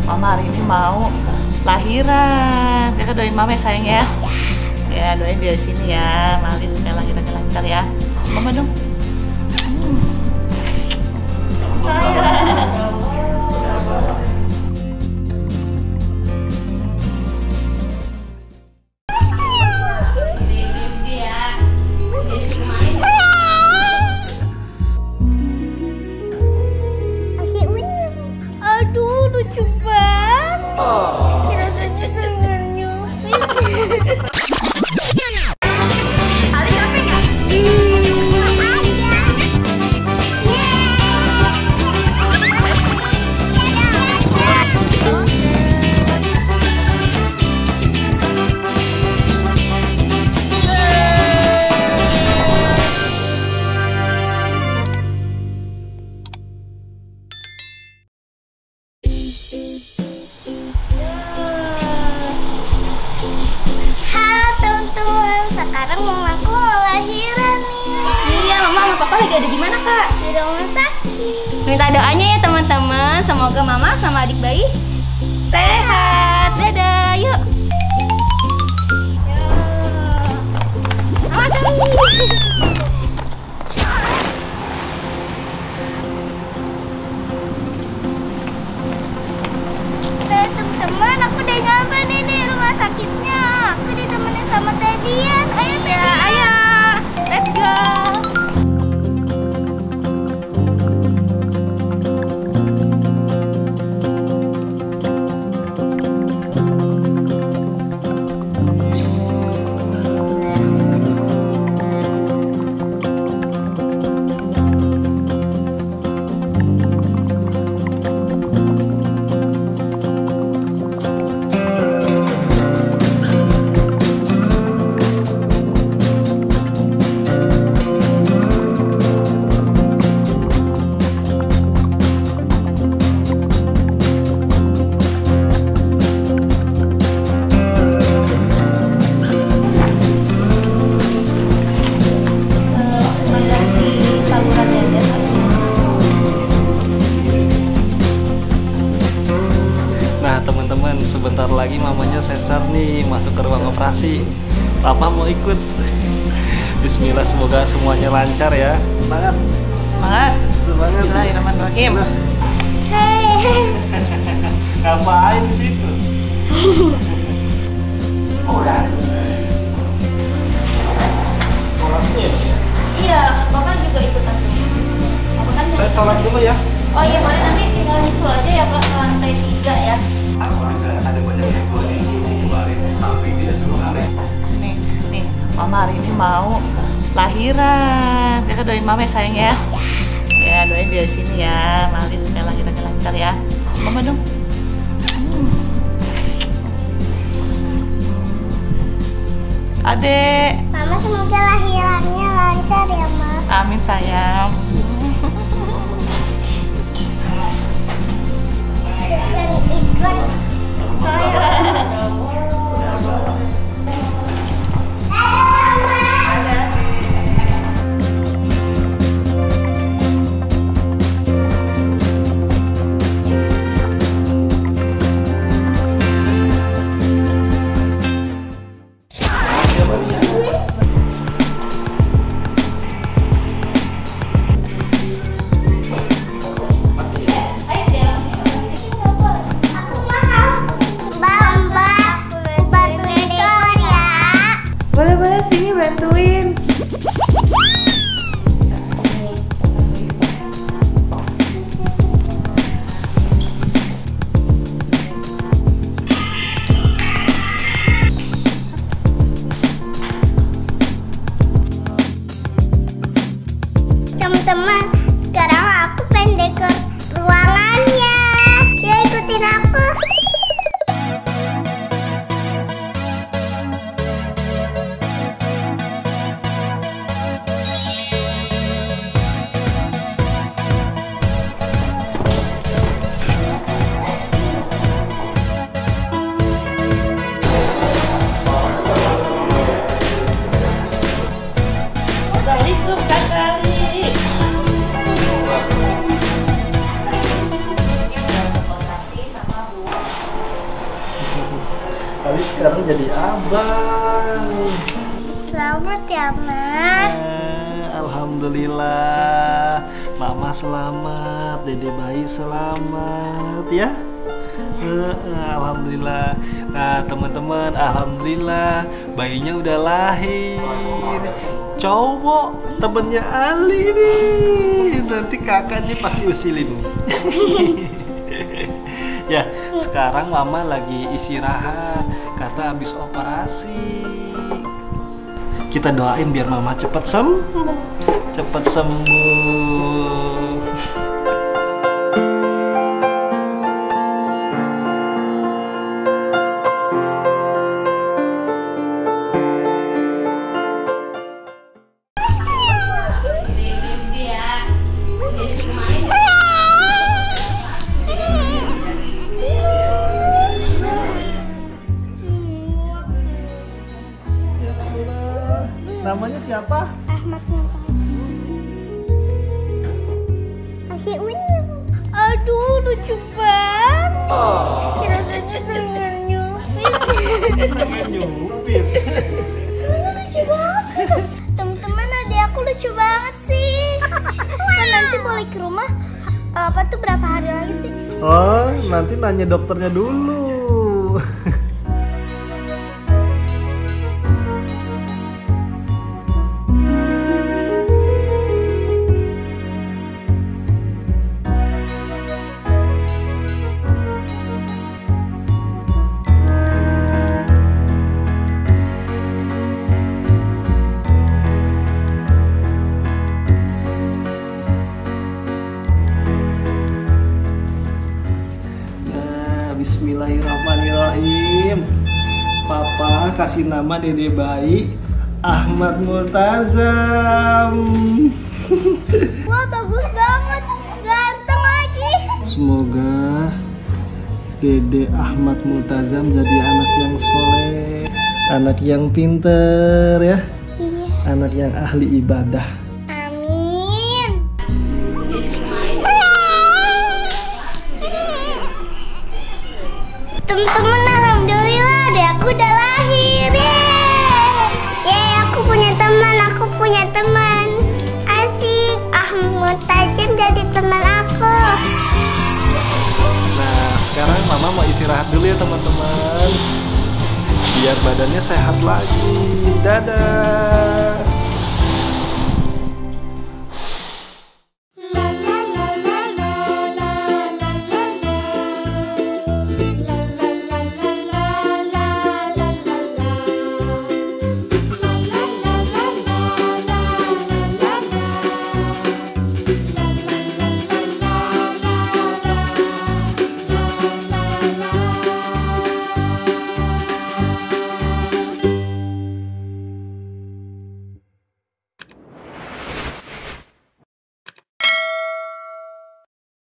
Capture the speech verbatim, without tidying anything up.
Mama hari ini mau lahiran. Kita doain Mama ya sayang ya. Ya doain dia sini ya. Mari semoga lahirannya lancar ya. Mama dong. Hmm. Sayang. Sekarang mamaku mau lahiran nih. Iya, mama sama papa lagi ada di mana, Kak? Di rumah sakit. Minta doanya ya teman-teman, semoga mama sama adik bayi sehat. Dadah, yuk. Mama kami. Teman-teman, aku udah nyampe nih di rumah sakitnya. Aku ditemenin sama Tedian. Ayo, ya, ayo, let's go. Teman-teman, sebentar lagi mamanya sesar nih, masuk ke ruang operasi. Papa mau ikut. Bismillah, semoga semuanya lancar ya. Semangat. Semangat. Semangat. Bismillahirrahmanirrahim. Hei. Ngapain di situ? Oh, udah. Sholatnya ya? Iya, bapak juga ikutan. Bapak kan Saya sholat dulu ya. Oh iya, boleh, nanti tinggal nyusul aja ya, Pak, ke lantai tiga ya. Ada banyak yang boleh dikeluarin, tapi tidak suruh aneh. Nih, nih, Mama hari ini mau lahiran. Kita doain Mama ya sayang ya. Ya doain dia sini ya. Mari semoga lahirannya lancar ya. Mama dong. Hmm. Adek. Mama semoga lahirannya lancar ya, Ma. Amin sayang. Bantuin. Teman-teman, sekarang aku pendek ke ruangannya. Ya ikutin aku. sekarang jadi abang. Selamat ya, Ma. Eh, Alhamdulillah, Mama selamat, Dede bayi selamat ya. Eh, eh, Alhamdulillah. Nah teman-teman, alhamdulillah bayinya udah lahir. Cowok temennya Ali nih. Nanti kakaknya pasti usilin. Ya, sekarang Mama lagi istirahat karena habis operasi. Kita doain biar Mama cepat sembuh, cepat sembuh. Namanya siapa? Ahmad Masih unyil. Aduh, lucu banget. Oh. Rasanya pengen nyupir. Pengen nyupir. Lucu banget. Teman-teman, adik aku lucu banget sih. Kan nanti boleh ke rumah apa tuh berapa hari lagi sih? Oh, nanti nanya dokternya dulu. Bismillahirrahmanirrahim. Papa kasih nama Dede bayi Ahmad Multazam. Wah, bagus banget. Ganteng lagi. Semoga Dede Ahmad Multazam jadi anak yang soleh, anak yang pinter ya, Iya. anak yang ahli ibadah. Amin. Teman-teman, alhamdulillah deh aku udah lahir. Yeay. Yeay, aku punya teman, aku punya teman. Asik, Ahmad Multazam jadi teman aku. Nah, sekarang Mama mau istirahat dulu ya teman-teman, biar badannya sehat lagi. Dadah.